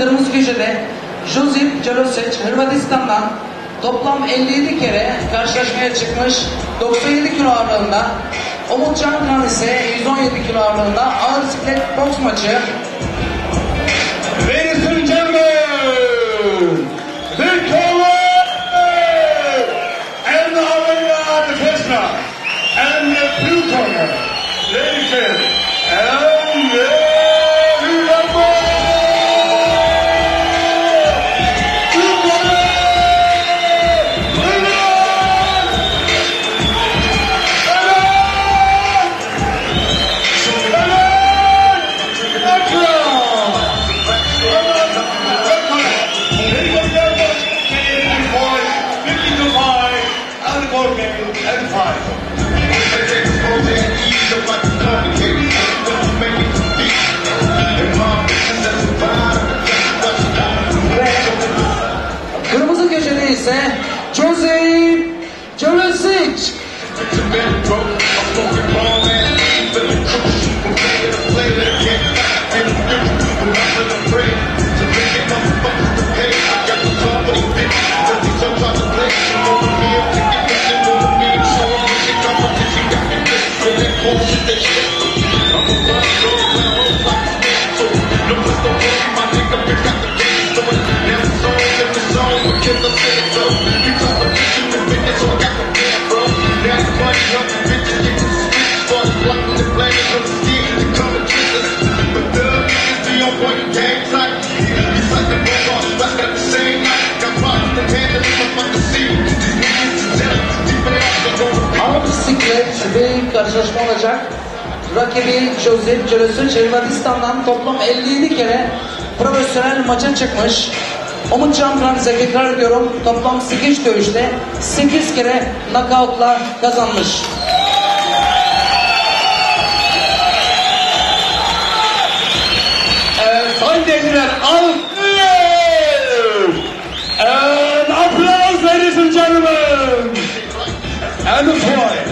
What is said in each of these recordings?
kırmızı köşede Josip Jolosic Hırvatistan'dan toplam 57 kere karşılaşmaya çıkmış 97 kilo ağırlığında. Umutcan Kıran ise 117 kilo ağırlığında ağır siklet boks maçı. Ladies and gentlemen, the color and the arena the Tesla and the blue corner, ladies and the kırmızı köşede ise Josip Jolosic. Ağır bisiklet bir karşılaşma olacak. Rakibi Josip Jolosic Hırvatistan'dan toplam 57 kere profesyonel maça çıkmış. Umutcan Kıran ise tekrar ediyorum toplam 8 dövüşte 8 kere knockoutla kazanmış. Sayın dinleyiciler, alkış! And applause, ladies and gentlemen! And the boy!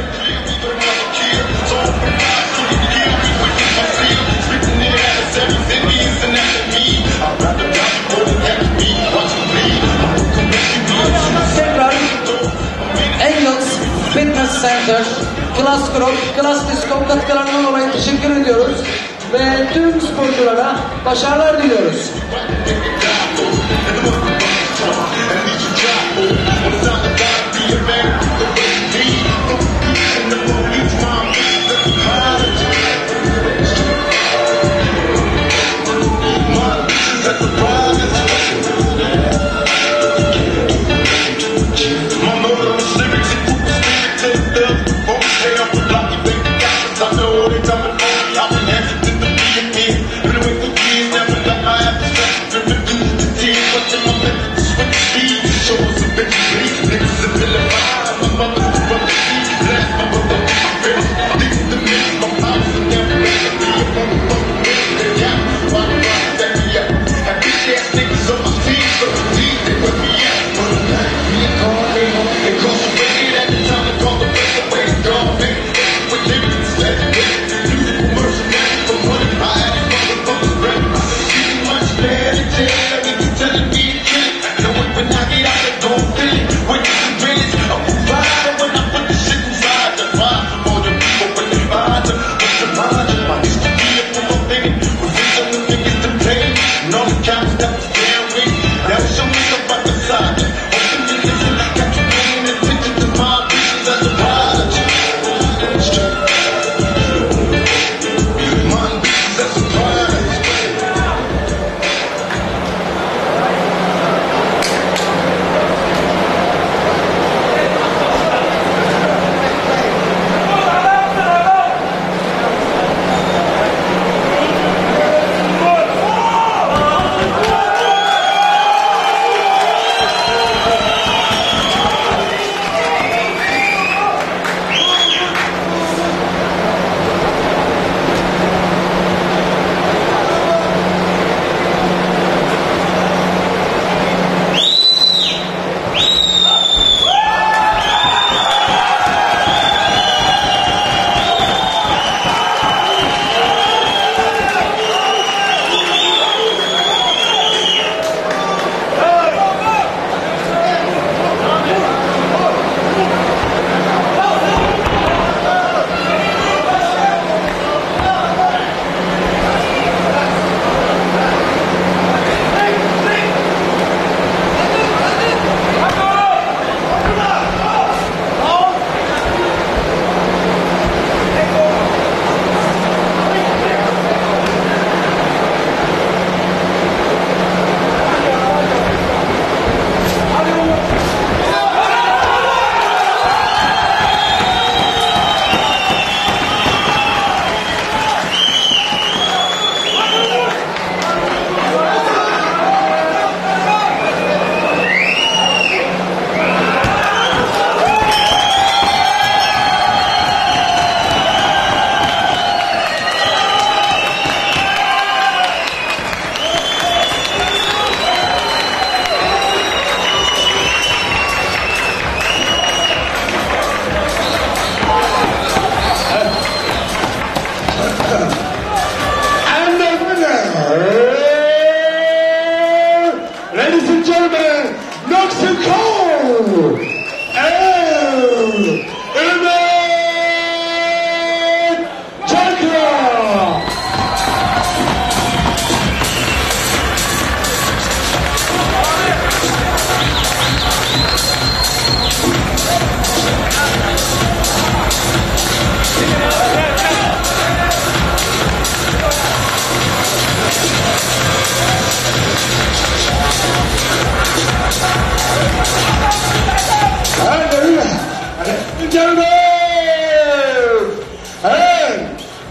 Tekrar Engels Fitness Center, Class Group, Class Disco katkılarından dolayı teşekkür ediyoruz ve tüm sporculara başarılar diliyoruz.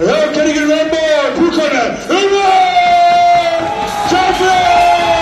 Now can you remember blue corner? Champion!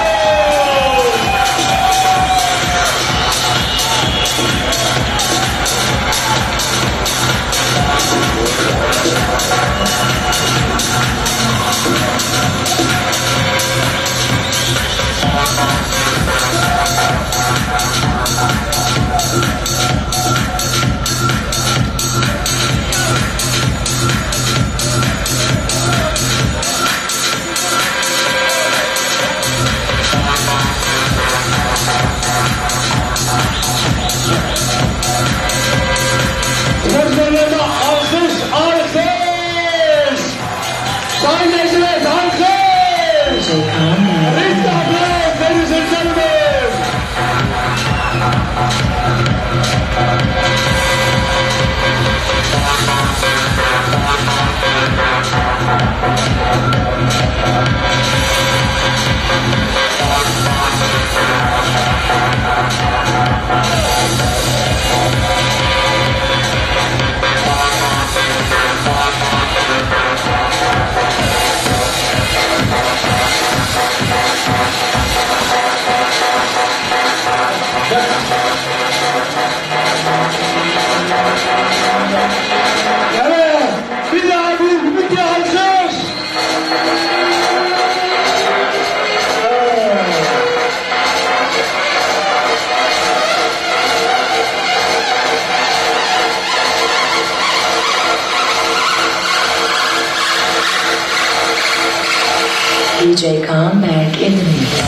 DJ Combat in the mix.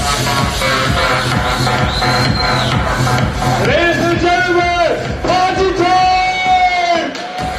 Ladies and gentlemen, party time!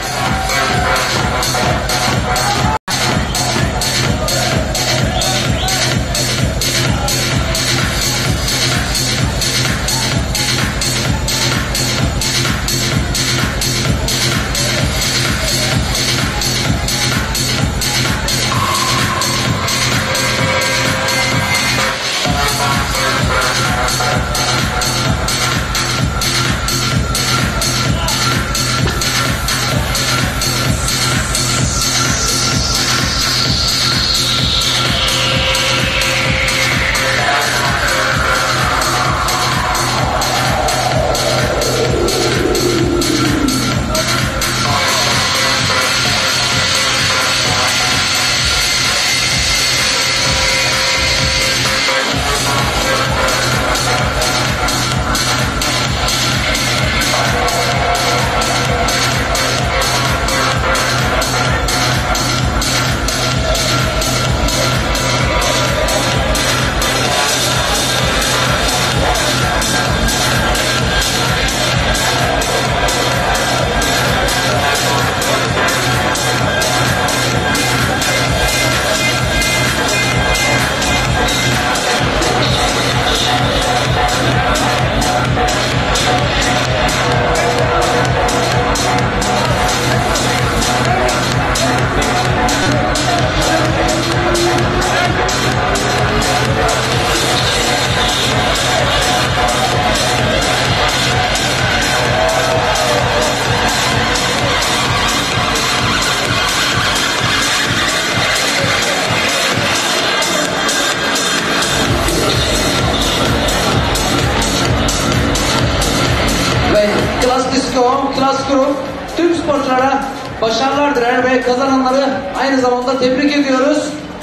Klas Grup tüm sporculara başarılar diler ve kazananları aynı zamanda tebrik ediyoruz.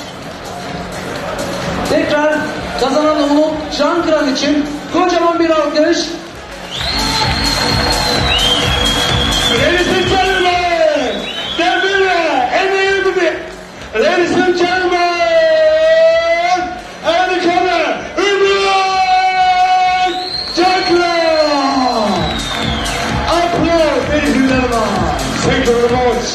Tekrar kazanan Umut Cankıran için kocaman bir alkış. Ladies and gentlemen, Demire, Emir, ladies and gentlemen, and the corner, Umut Cankıran. Applause, ladies and gentlemen. Thank you very much.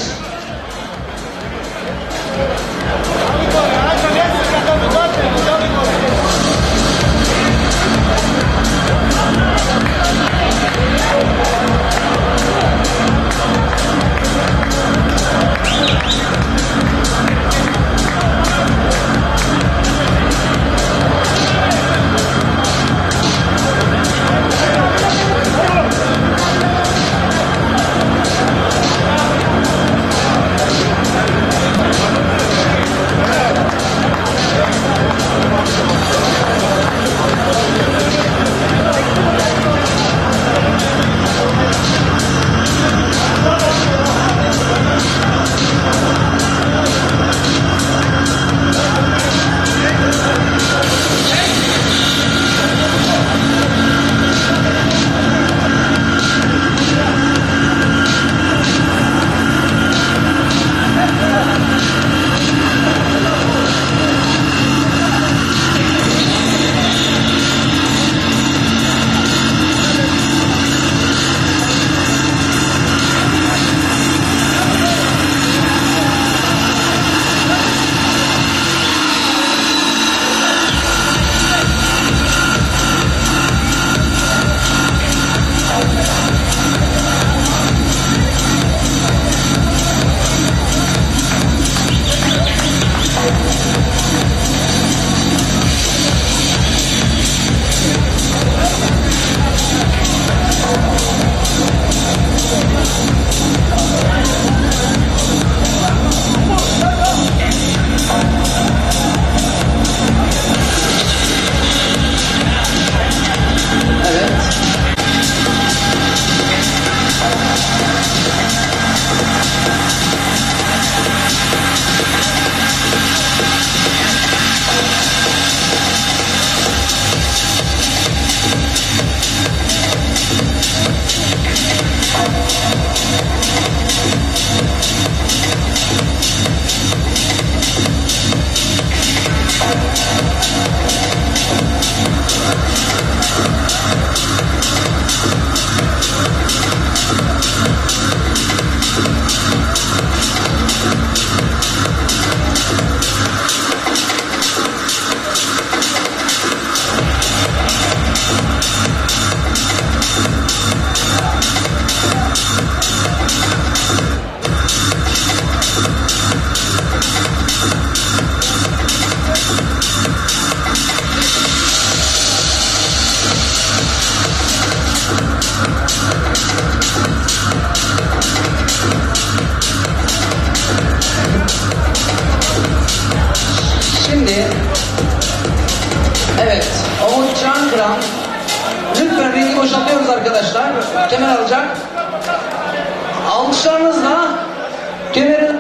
Alkışlarınızla kemerin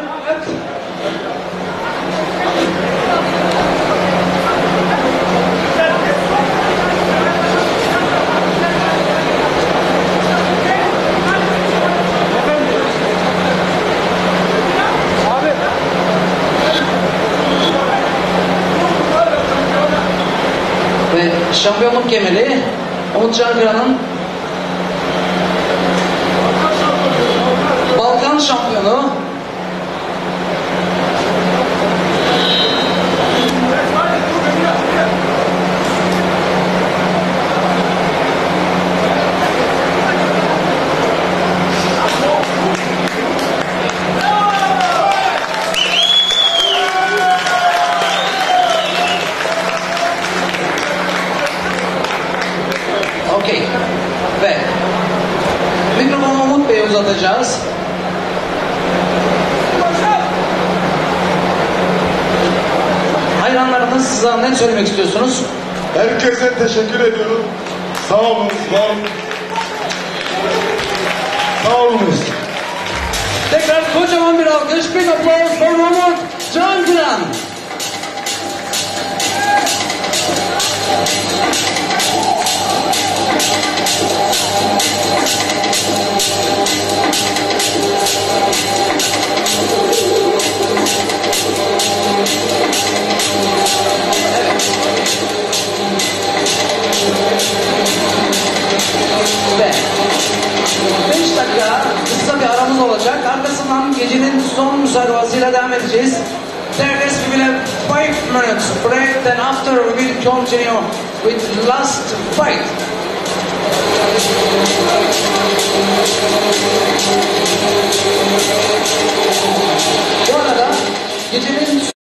ve şampiyonluk kemeri Umut Çankırı'nın Balkan şampiyonu okey ve mikrofonu Umut Bey'e uzatacağız. Hayranlarınız size ne söylemek istiyorsunuz? Herkese teşekkür ediyorum. Sağ olun, var olun. Sağ olunuz. Tekrar kocaman bir alkış, bir aplaus for Umut Çankıran. Ve 5 dakika kısa bir aramız olacak. Arkasından gecenin son müsabakasıyla devam edeceğiz. There is we will have 5 minutes break. Then after we will continue with last fight. Bu arada gecenin